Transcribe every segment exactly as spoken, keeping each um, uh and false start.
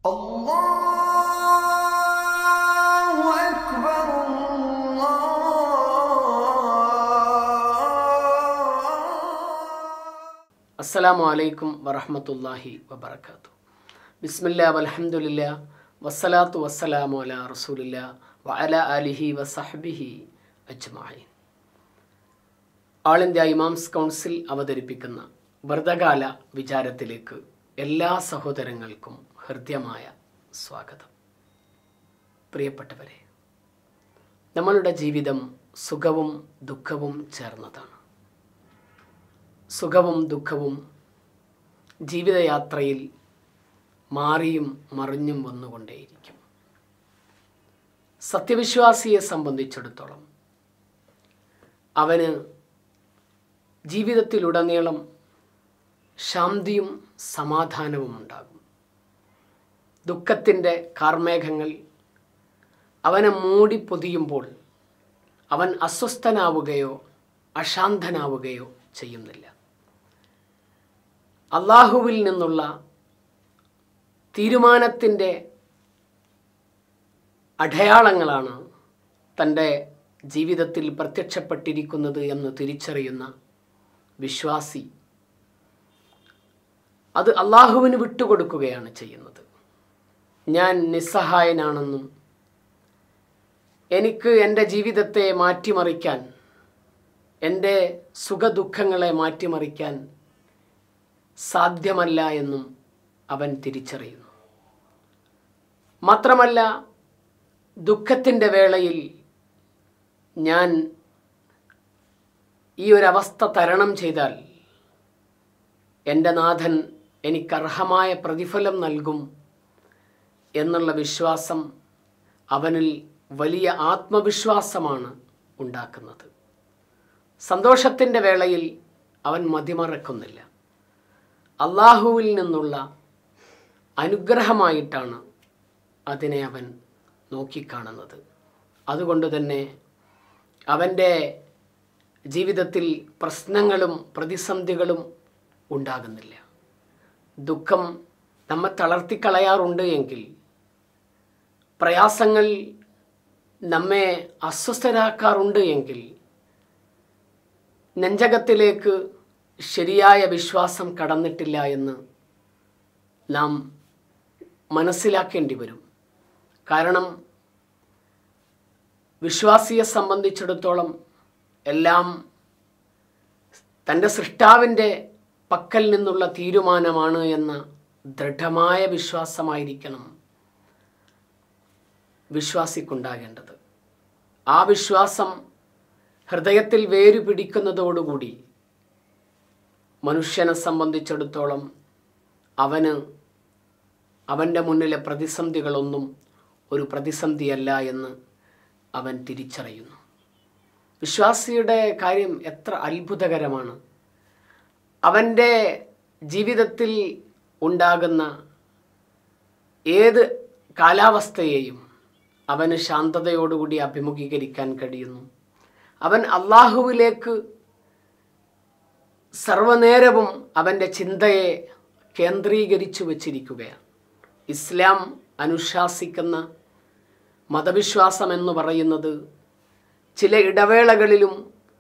അല്ലാഹു അക്ബർ അസ്സലാമു അലൈക്കും വറഹ്മത്തുള്ളാഹി വബറകാതുഹു. ബിസ്മില്ലാ വൽഹംദുലില്ലാ വസ്സലാത്തു വസ്സലാമു അലാ റസൂലില്ലാ വഅലാ ആലിഹി വസഹ്ബിഹി അജ്മഈൻ. ആൾ ഇന്ത്യ ഇമാംസ് കൗൺസിൽ അവതരിപ്പിക്കുന്ന വ്രതകാല വിചാരത്തിലേക്ക് എല്ലാ സഹോദരങ്ങൾക്കും ഹൃദ്യമായ സ്വാഗതം. പ്രിയപ്പെട്ടവരെ, നമ്മളുടെ ജീവിതം സുഖവും ദുഃഖവും ചേർന്നതാണ്. സുഖവും ദുഃഖവും ജീവിതയാത്രയിൽ മാറിയും മറിഞ്ഞും വന്നുകൊണ്ടേയിരിക്കും. സത്യവിശ്വാസിയെ സംബന്ധിച്ചിടത്തോളം അവന് ജീവിതത്തിലുടനീളം ശാന്തിയും സമാധാനവും ഉണ്ടാകും. ദുഃഖത്തിൻ്റെ കാർമേഘങ്ങൾ അവനെ മൂടി പൊതിയുമ്പോൾ അവൻ അസ്വസ്ഥനാവുകയോ അശാന്തനാവുകയോ ചെയ്യുന്നില്ല. അള്ളാഹുവിൽ നിന്നുള്ള തീരുമാനത്തിൻ്റെ അടയാളങ്ങളാണ് തൻ്റെ ജീവിതത്തിൽ പ്രത്യക്ഷപ്പെട്ടിരിക്കുന്നത് എന്ന് തിരിച്ചറിയുന്ന വിശ്വാസി അത് അള്ളാഹുവിന് വിട്ടുകൊടുക്കുകയാണ് ചെയ്യുന്നത്. ഞാൻ നിസ്സഹായനാണെന്നും എനിക്ക് എൻ്റെ ജീവിതത്തെ മാറ്റിമറിക്കാൻ, എൻ്റെ സുഖദുഃഖങ്ങളെ മാറ്റിമറിക്കാൻ സാധ്യമല്ല എന്നും അവൻ തിരിച്ചറിയുന്നു. മാത്രമല്ല, ദുഃഖത്തിൻ്റെ വേളയിൽ ഞാൻ ഈ ഒരവസ്ഥ തരണം ചെയ്താൽ എൻ്റെ നാഥൻ എനിക്കർഹമായ പ്രതിഫലം നൽകും എന്നുള്ള വിശ്വാസം അവനിൽ വലിയ ആത്മവിശ്വാസമാണ് ഉണ്ടാക്കുന്നത്. സന്തോഷത്തിൻ്റെ വേളയിൽ അവൻ മതിമറക്കുന്നില്ല. അള്ളാഹുവിൽ നിന്നുള്ള അനുഗ്രഹമായിട്ടാണ് അതിനെ അവൻ നോക്കിക്കാണുന്നത്. അതുകൊണ്ട് തന്നെ അവൻ്റെ ജീവിതത്തിൽ പ്രശ്നങ്ങളും പ്രതിസന്ധികളും ഉണ്ടാകുന്നില്ല. ദുഃഖം നമ്മെ തളർത്തിക്കളയാറുണ്ട് എങ്കിൽ, പ്രയാസങ്ങൾ നമ്മെ അസ്വസ്ഥരാക്കാറുണ്ട് എങ്കിൽ, നെഞ്ചകത്തിലേക്ക് ശരിയായ വിശ്വാസം കടന്നിട്ടില്ല എന്ന് നാം മനസ്സിലാക്കേണ്ടി വരും. കാരണം വിശ്വാസിയെ സംബന്ധിച്ചിടത്തോളം എല്ലാം തൻ്റെ സൃഷ്ടാവിൻ്റെ പക്കൽ നിന്നുള്ള തീരുമാനമാണ് എന്ന ദൃഢമായ വിശ്വാസമായിരിക്കണം വിശ്വാസിക്കുണ്ടാകേണ്ടത്. ആ വിശ്വാസം ഹൃദയത്തിൽ വേരു പിടിക്കുന്നതോടുകൂടി മനുഷ്യനെ സംബന്ധിച്ചിടത്തോളം അവന് അവൻ്റെ മുന്നിലെ പ്രതിസന്ധികളൊന്നും ഒരു പ്രതിസന്ധിയല്ല എന്ന് അവൻ തിരിച്ചറിയുന്നു. വിശ്വാസിയുടെ കാര്യം എത്ര അത്ഭുതകരമാണ്. അവൻ്റെ ജീവിതത്തിൽ ഉണ്ടാകുന്ന ഏത് കാലാവസ്ഥയെയും അവന് ശാന്തതയോടുകൂടി അഭിമുഖീകരിക്കാൻ കഴിയുന്നു. അവൻ അള്ളാഹുവിലേക്ക് സർവനേരവും അവൻ്റെ ചിന്തയെ കേന്ദ്രീകരിച്ചു വച്ചിരിക്കുകയാണ്. ഇസ്ലാം അനുശാസിക്കുന്ന മതവിശ്വാസം എന്ന് പറയുന്നത് ചില ഇടവേളകളിലും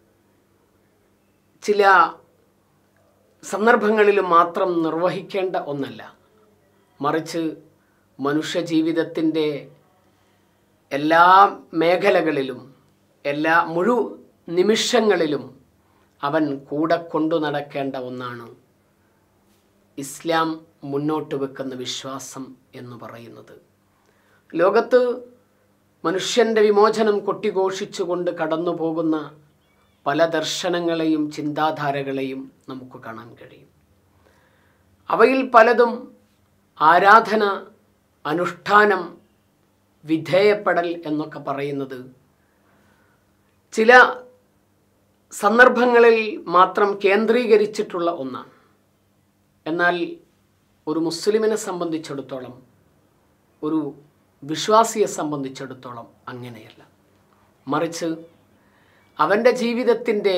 ചില സന്ദർഭങ്ങളിലും മാത്രം നിർവഹിക്കേണ്ട ഒന്നല്ല. മറിച്ച് മനുഷ്യജീവിതത്തിൻ്റെ എല്ലാ മേഖലകളിലും എല്ലാ മുഴു നിമിഷങ്ങളിലും അവൻ കൂടെ കൊണ്ടു നടക്കേണ്ട ഒന്നാണ് ഇസ്ലാം മുന്നോട്ട് വെക്കുന്ന വിശ്വാസം എന്ന് പറയുന്നത്. ലോകത്ത് മനുഷ്യൻ്റെ വിമോചനം കൊട്ടിഘോഷിച്ചുകൊണ്ട് കടന്നു പോകുന്ന പല ദർശനങ്ങളെയും ചിന്താധാരകളെയും നമുക്ക് കാണാൻ കഴിയും. അവയിൽ പലതും ആരാധന, അനുഷ്ഠാനം, വിധേയപ്പെടൽ എന്നൊക്കെ പറയുന്നത് ചില സന്ദർഭങ്ങളിൽ മാത്രം കേന്ദ്രീകരിച്ചിട്ടുള്ള ഒന്നാണ്. എന്നാൽ ഒരു മുസ്ലിമിനെ സംബന്ധിച്ചിടത്തോളം, ഒരു വിശ്വാസിയെ സംബന്ധിച്ചിടത്തോളം അങ്ങനെയല്ല. മറിച്ച് അവൻ്റെ ജീവിതത്തിൻ്റെ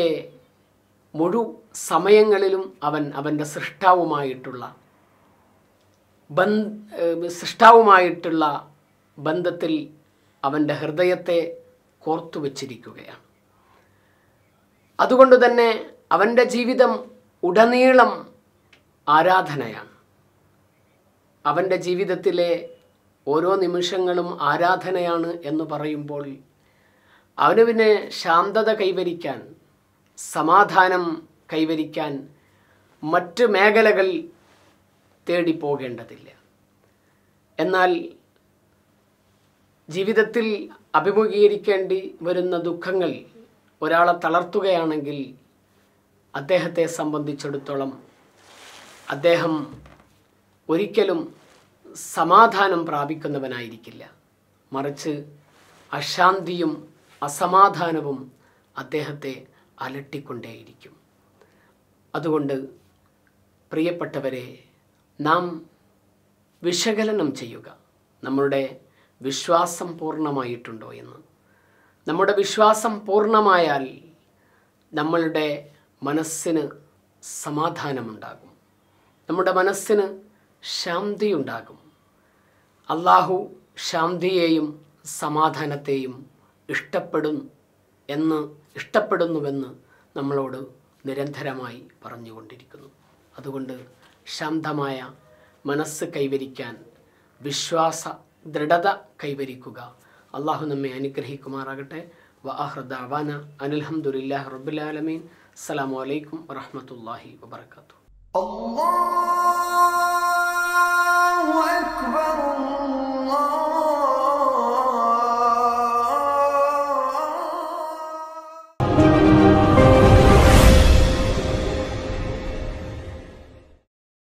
മുഴു സമയങ്ങളിലും അവൻ അവൻ്റെ സൃഷ്ടാവുമായിട്ടുള്ള ബന്ധ സൃഷ്ടാവുമായിട്ടുള്ള ബന്ധത്തിൽ അവൻ്റെ ഹൃദയത്തെ കോർത്തു വച്ചിരിക്കുകയാണ്. അതുകൊണ്ട് തന്നെ അവൻ്റെ ജീവിതം ഉടനീളം ആരാധനയാണ്. അവൻ്റെ ജീവിതത്തിലെ ഓരോ നിമിഷങ്ങളും ആരാധനയാണ് എന്ന് പറയുമ്പോൾ അവന് പിന്നെ ശാന്തത കൈവരിക്കാൻ, സമാധാനം കൈവരിക്കാൻ മറ്റ് മേഖലകൾ തേടിപ്പോകേണ്ടതില്ല. എന്നാൽ ജീവിതത്തിൽ അഭിമുഖീകരിക്കേണ്ടി വരുന്ന ദുഃഖങ്ങൾ ഒരാളെ തളർത്തുകയാണെങ്കിൽ അദ്ദേഹത്തെ സംബന്ധിച്ചിടത്തോളം അദ്ദേഹം ഒരിക്കലും സമാധാനം പ്രാപിക്കുന്നവനായിരിക്കില്ല. മറിച്ച് അശാന്തിയും അസമാധാനവും അദ്ദേഹത്തെ അലട്ടിക്കൊണ്ടേയിരിക്കും. അതുകൊണ്ട് പ്രിയപ്പെട്ടവരെ, നാം വിശകലനം ചെയ്യുക, നമ്മളുടെ വിശ്വാസം പൂർണ്ണമായിട്ടുണ്ടോ എന്ന്. നമ്മുടെ വിശ്വാസം പൂർണ്ണമായാൽ നമ്മളുടെ മനസ്സിന് സമാധാനമുണ്ടാകും, നമ്മുടെ മനസ്സിന് ശാന്തിയുണ്ടാകും. അള്ളാഹു ശാന്തിയെയും സമാധാനത്തെയും ഇഷ്ടപ്പെടും എന്ന് ഇഷ്ടപ്പെടുന്നുവെന്ന് നമ്മളോട് നിരന്തരമായി പറഞ്ഞുകൊണ്ടിരിക്കുന്നു. അതുകൊണ്ട് ശാന്തമായ മനസ്സ് കൈവരിക്കാൻ, വിശ്വാസ ദൃഢത കൈവരിക്കുക. അള്ളാഹു നമ്മെ അനുഗ്രഹിക്കുമാറാകട്ടെ. വആഖിറു ദഅവാന അനിൽ ഹംദുലില്ലാഹി റബ്ബിൽ ആലമീൻ. അസ്സലാമു അലൈക്കും വറഹ്മത്തുള്ളാഹി വബറകാതുഹു.